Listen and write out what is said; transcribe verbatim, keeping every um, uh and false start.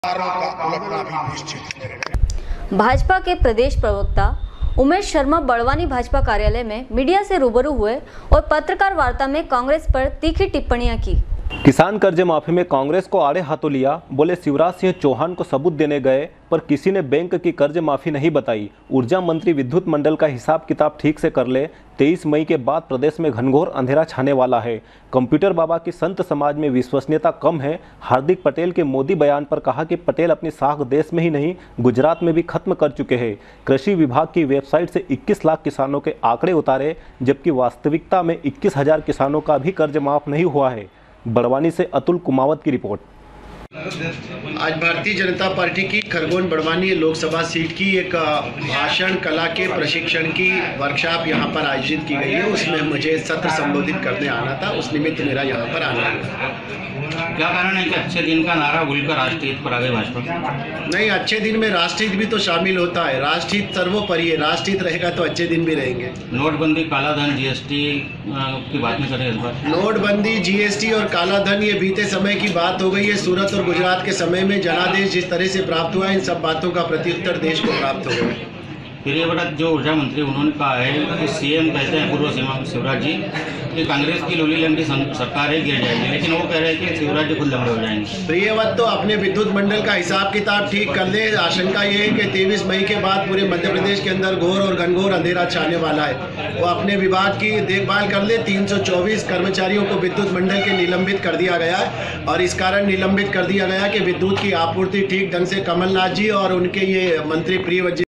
भाजपा के प्रदेश प्रवक्ता उमेश शर्मा बड़वानी भाजपा कार्यालय में मीडिया से रूबरू हुए और पत्रकार वार्ता में कांग्रेस पर तीखी टिप्पणियां की। किसान कर्ज माफी में कांग्रेस को आड़े हाथों लिया। बोले शिवराज सिंह चौहान को सबूत देने गए पर किसी ने बैंक की कर्ज माफी नहीं बताई। ऊर्जा मंत्री विद्युत मंडल का हिसाब किताब ठीक से कर ले। तेईस मई के बाद प्रदेश में घनघोर अंधेरा छाने वाला है। कंप्यूटर बाबा की संत समाज में विश्वसनीयता कम है। हार्दिक पटेल के मोदी बयान पर कहा कि पटेल अपनी साख देश में ही नहीं गुजरात में भी खत्म कर चुके हैं। कृषि विभाग की वेबसाइट से इक्कीस लाख किसानों के आंकड़े उतारे, जबकि वास्तविकता में इक्कीस हजार किसानों का भी कर्ज माफ नहीं हुआ है। बड़वानी से अतुल कुमावत की रिपोर्ट। आज भारतीय जनता पार्टी की खरगोन बड़वानी लोकसभा सीट की एक भाषण कला के प्रशिक्षण की वर्कशॉप यहां पर आयोजित की गई है। उसमें मुझे सत्र संबोधित करने आना था, उस निमित्त मेरा यहां पर आना हुआ। क्या कारण है कि अच्छे दिन का नारा भूलकर राष्ट्रहित पर आ गए भाजपा? नहीं, अच्छे दिन में राष्ट्रहित भी तो शामिल होता है। राष्ट्रहित सर्वोपरि है, राष्ट्रहित रहेगा तो अच्छे दिन भी रहेंगे। नोटबंदी, कालाधन, जीएसटी की बात नहीं करें इस बार? नोटबंदी, जीएसटी और कालाधन ये बीते समय की बात हो गई है। सूरत और गुजरात के समय में जनादेश जिस तरह से प्राप्त हुआ है, इन सब बातों का प्रत्युत्तर देश को प्राप्त हो गया। फिर ये बड़ा जो ऊर्जा मंत्री उन्होंने कहा है कि सीएम कहते हैं पूर्व सीएम शिवराज जी कि कांग्रेस की लोली लंगड़ी सरकार है गिर जाएगी, लेकिन वो कह रहे हैं कि शिवराज जी खुद लंगड़े हो जाएंगे। प्रियवत तो अपने विद्युत मंडल का हिसाब किताब ठीक कर ले। आशंका ये है कि तेईस मई के बाद पूरे मध्य प्रदेश के अंदर घोर और घनघोर अंधेरा छाने वाला है। वो अपने विभाग की देखभाल कर ले। तीन सौ चौबीस कर्मचारियों को विद्युत मंडल के निलंबित कर दिया गया है और इस कारण निलंबित कर दिया गया कि विद्युत की आपूर्ति ठीक ढंग से कमलनाथ जी और उनके ये मंत्री प्रियवत जी